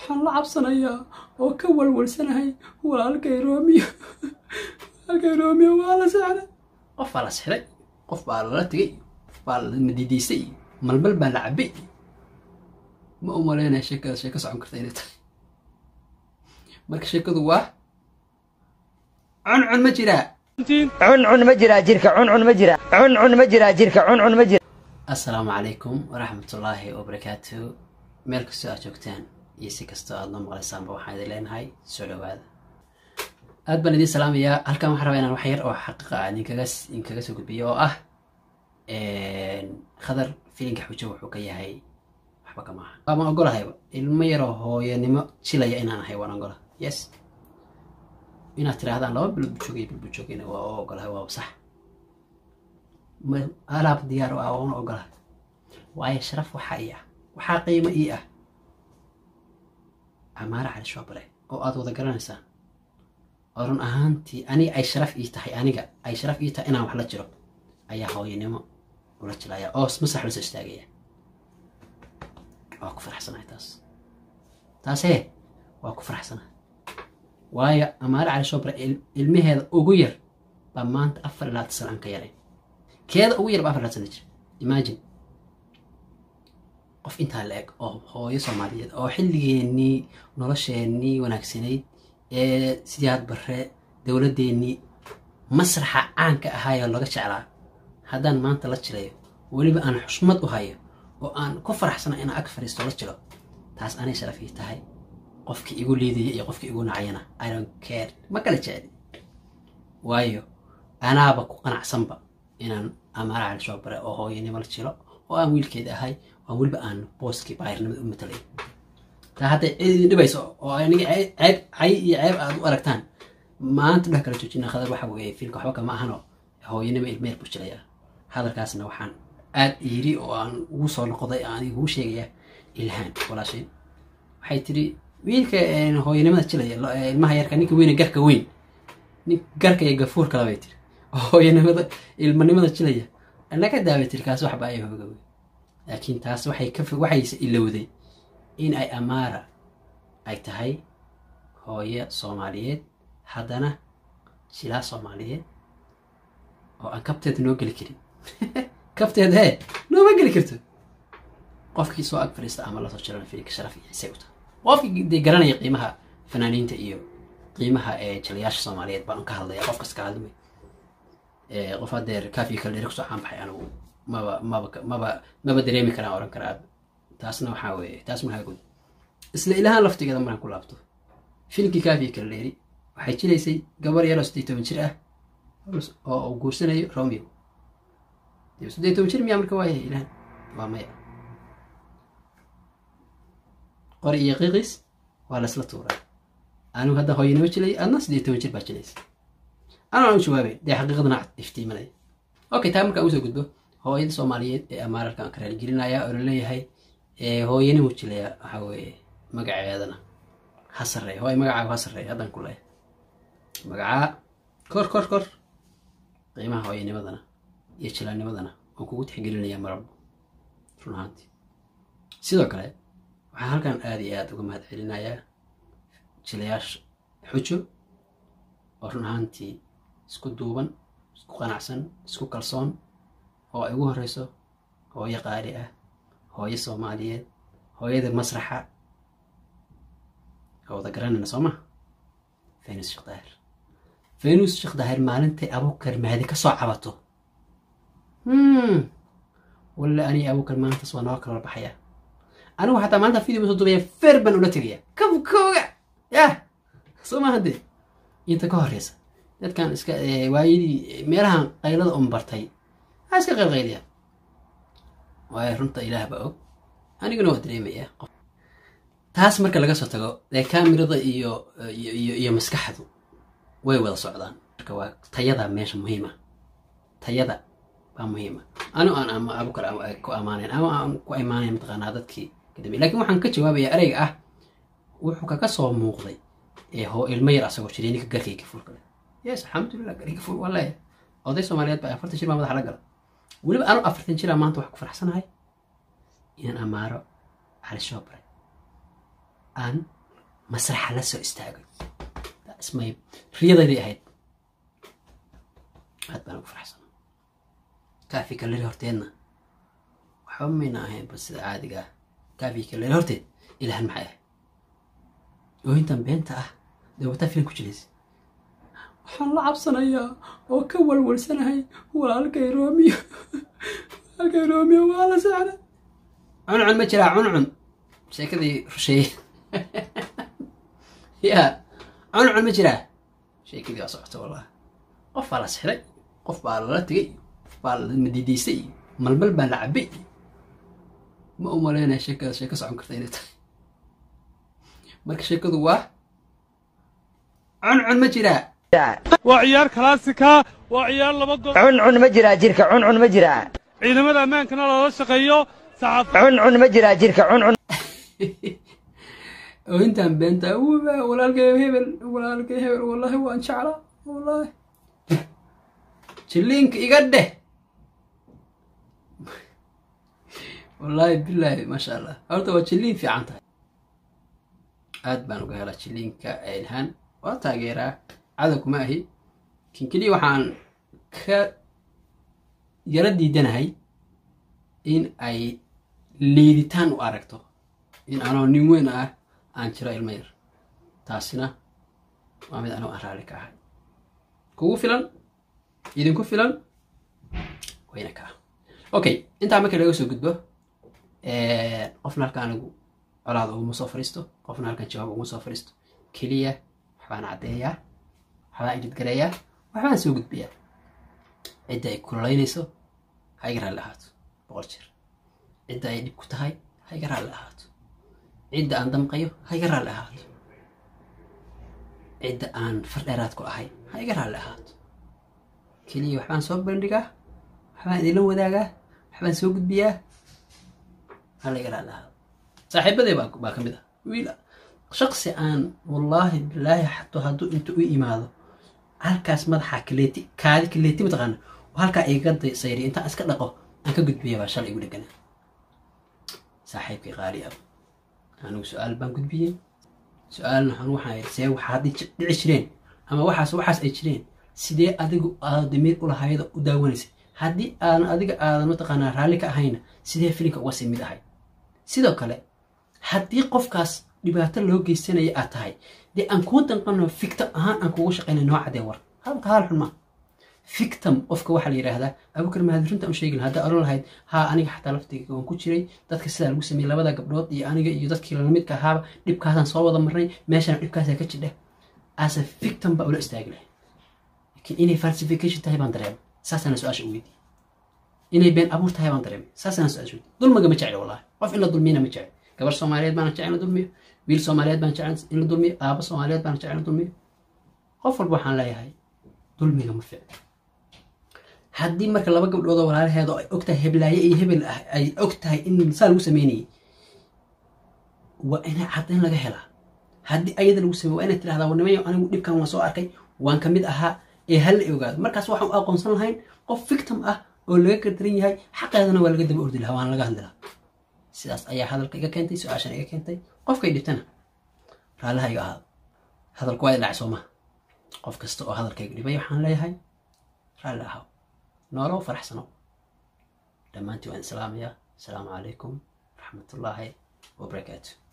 waxaan la cabsanayaa oo ka walwalsanahay walaalkay Romeo waa la sixray qof baa la sixray qof baa la tagay baa la madidiisay malbal baa la cabay ma u maleynaa sheekada sheeko socon karta inay tahay marka sheekadu waa cuncun ma jiraa cuncun ma jiraa jirka cuncun ma jiraa cuncun ma jiraa jirka cuncun ma jiraa. Assalaamu calaykum waraxmatullaahi wabarakaatuh. meel kastoo aad joogtaan iyo si kastoo aad noo maqlaysaanba waxaan idin leenahay soo dhawaada. aad baan idin salaamayaa. halkan waxaan rabaa inaan wax yar oo xaqiiqa ah idinkaga soo gudbiyo oo ah khadar filinka xujo wuxuu ka yahay waxba kama aha. waan ogolahayba ilmo yaroo hooyanimo jilaya inaan ahay waan ogola. yes inaad tiraahdaan laba bilood joogayna waa ogolahay waa sax. alaab diyaar u ah waan ogolahay waayo sharaf waxaa ii ah waxaa qiimo ii ah Amaara Cali Shoobare oo aad wada garanaysaan oo run ahaantii aniga ay sharaf ii tahay inaan wax la jiro ayaa hooyanimo ula jilaya oo masax la soo istaagaya. waa ku faraxsanahay taasee waa ku faraxsanahay waayo Amaara Cali Shoobare ilmaheeda ugu yar baa maanta 4 sano aan ka yaray keeda ugu yar baa 4 sano jir. imagine qof intaa la eg oo hooyo Soomaaliyeed oo xilligeennii nolosheenii wanaagsanayd ee sidaad barre dawladeennii masraxa caanka ahaayoo laga jeclaa haddaan maanta la jilayo weliba aan xushmad u hayo oo aan ku faraxsana inaan ag fariisto la jilo taas anay sharaf ii tahay. qofkii igu liidaya iyo qofkii igu nacayana I don't care ma kala jecli waayo anaaba ku qanacsanba inaan Amaara Cali Shoobare oo hooyanimo la jilo oo aan wiilkeeda ahay oo weliba aan booskii baayirnimada u matalay. taa hadday idin dhibayso oo aniga ceeb aad u aragtaan maanta dhex kala joojina khadar waxa weeye fiilka waxba kama ahano hooyanimo ilmeer buu jilaya. hadalkaasna waxaan aad yiri oo aan ugu soo noqday aan igu sheegaya Ilhaan walaashay waxay tiri wiilka hooyanimada jilaya ilmaha yarka ninka weyn garka weyn nin garka iyo gafuur kala bay tiri hooyanimada ilmanimada jilaya anaga daaway tiri kaas waxba ay hooga weyn laakiin taas waxay ilowday in ay Amaara ay tahay hooyo Soomaaliyeed haddana shilaa Soomaaliyeed oo aan kabteed noo geli karin kabteed nooma geli karto. qofkii soo ag fariista ama la soo jiran fiilka sharaf iyo xisay u tahay qofkii garanaya qiimaha fanaaniinta iyo qiimaha jiliyaasha Soomaaliyeed baan ka hadlayaa qof kasta ka hadlay qof adeer kaafi kale dheer ku soo xambaxay anigu maba dareemi karaan oran karaa taasna waxaa weeye taas markaa gud isla Ilhaan laftigeeda markaan ku laabto filimkii kaafi kale dheeri waxay jilaysay gabar yar oo 18 jir ah oo guursanayo Romeo. 18 jir miyaa markaa waayahay Ilhaan waa maya qori iyo qiiqis waa la isla tuuray. anigu hadda hooyanimo jilay adna 18 jir baa jilaysa anaan u jawaabay dee xaqiiqadana iftiimanay. okay taa markaa usoo gudbo hooyada Soomaaliyeed ee Amaaralkan ka raali gelinaya oo leeyahay hooyanimo jilaya waxa weeye magaceedana hasarey hooy magacaaga hasarey hadan ku leeyahay magaca kor qiimaha hooyanimadana iyo jilaanimadana oo kugu tixgelinaya marabo run ahaantii. sidoo kale waxaan halkan aad iyo aad uga mahadcelinayaa jilayaasha xujo oo run ahaantii isku duuban isku qanacsan isku kalsoon oo ay ugu horeyso hooyo qaali ah hooyo Soomaaliyeed hooyada masraxa oo wada garanayna soo ma Venus Sheekh Daahir maalintay Abuukar Mahdi ka soo cabato walla ani Abuukar maanta soo noo kala baxaya anigu xataa maanta fiideo soo duubaya ferban ula tagaya kabkooga soo ma hadde inta ka horeysa dadkan iska waayidii meelahan qaylada bartay iska qaylqayliya waayo runta Ilaah baa og aniguna waa dareemaya. taas marka laga soo tago kaamirada iyo maskaxdu way wada socdaan marka waa tayada meesha muhiima tayada baa muhiima. aan Abuukar ku amaanayn ama aan ku imaanayn mataqaanaa dadkii kadib laakiin waxaan ka jawaabayaa ereyga ah wuxuu kaga soo muuqday ilmo yar asagoo jiray ninka garkayga fuulka leh. yes alxamdulillah garkayga fuul wallahi oday Soomaaliyeed baa 40 jir baa madaxa la gala weliba anu 40 jir maanta wax ku faraxsanahay inaan Amaara Cali Shoobare aan masraxa la soo istaagay ismay riyadaydii ahayd aad baan ugu faraxsanaa kaafi kalleri horteedna waxba mayna ahayn bas sida caadiga ah kaafi kalleri horteed ilahan maxay ahayd oohintan beenta ah dee wataa filan ku jiraysa waxaan la cabsanayaa oo ka walwalsanahay walaalkay roomiyo waa la saaray cuncun ma jiraa cuncun sheekadii rusheeye yaa cuncun ma jiraa sheekadii waa socota wallahi qof baa la sixday qof baa lala tegay qof baa la madiidaystay malmal baa la cabay ma u malaynaya sheekada sheeko socon karta inay tahay marka sheekadu waa cuncun ma jiraa waa ciyaar kalaasika waa ciyaar laba gol cuncun ma jiraa jirka cuncun ma jiraa ciidamada ammaankana loola shaqeeyo cuncun ma jiraa jirka cuncun oo intaan beenta walaalkay hebel wallahi waan jeclaa wallahi jilliinka iga dheh wallahi billahi maasha allah horta waa jilliin fiican tahay aad baan uga helaa jilliinka ilhaan waa taageeraa cadow kuma ahi kin keliya waxaan ka yara diidanahay in ay liiditaan u aragto in anoo nin weyn ah aan jiro ilmo yar taasina waa mid anoo aan raalli ka ahay kugu filan idinku filan wayna ka ah okay intaa marka laga soo gudbo qofna halka anigu colaad uguma soo fariisto qofna halkan jawaab uguma soo fariisto keliya waxbaan caddeeyaa waxbaan ididgareeyaa waxbaan soo gudbiyaa cidda ay kululaynayso ha iga raalli ahaato 100 jeer cidda ay dhib ku tahay ha iga raalli ahaato cidda aan damqayo ha iga raalli ahaato cidda aan fardheeraad ku ahay ha iga raalli ahaato keliya waxbaan soo bandhigaa waxbaan idinla wadaagaa waxbaan soo gudbiyaa ha la iga raalli ahaato saaxiibadee baa ka mid ah wiil shaqsi aan wallaahi bilaahi xataa hadduu inta u imaado halkaas madaxa kaadi kaleeti mataqaana halkaa iga sayri intaan iska dhaqo aan ka gudbiya baa shalay igu dhegana saaxiibkay qaali ah anigu su-aal baan gudbiyey su-aalna waxaan see waxaa dhici jireen ama waxaas ay jireen sidee adigu aad damiir u lahayda u daawanaysay haddii aadan adiga aadan mataqaanaa raalli ka ahayna sidee filinka uga sii mid ahay sidoo kale haddii qofkaas dhibaato loo geysanaya aad tahay dee aan kuu danqano fictam ahaan aan kugu shaqaynay nooca dee war halka haal xun ma fictam qofka waxaa la yidhaahdaa abukar mahad runta u sheegin haddaa oran lahayd haa aniga xataa laftayga waan ku jiray dadka sidaa lagu sameeyey labada gabdhood iyo aniga iyo dadkii lamidka ahaaba dhibkaasaan soo wada marnay meeshaan dhibkaasaa ka jidha asa fictam baa ula istaagi lahayd laakiin inay falsification tahay baan dareemay saasana su-aasha u weydiiyey inay been abuur tahay baan dareemay saasana su-aasha weydiiyey dulmiga ma jecli wallahi qof in la dulmiyana ma jecli gabar soomaaliyeed baana jecel in la dulmiyo wiil soomaaliyeed baan jecel in la dulmiyo aabo soomaaliyeed baana jecel in la dulmiyo qof walba waxaan leeyahay dulmiga ma ficno haddii marka laba gabdhood oo walaalaheed oo ay ogtahay heblaaye iyo hebel ah ay ogtahay in saa lagu sameynayay waa inay caddayn laga helaa haddii ayada lagu sameey waa inay tidhahdaa warnimayo anigu dhibkan waan soo arkay waan ka mid ahaa ee hal la ogaado markaas waxaan u aqoonsan lahayn qof victim ah oo laga gardaran yahay xaqeedana waa laga daba ordi lahaa waan laga hadli lahaa sidaas ayaa hadalka iga keentay su-aashan iga keentay qofkay dhibtana raallaha iga ahaado hadalku waa dhacay soo maha qof kasta oo hadalkayga dhibay waxaan leeyahay raalli ahaw noolow faraxsanow dhammaantii waan islaamayaa asalaamu calaykum waraxmatullaahi wabarakaatu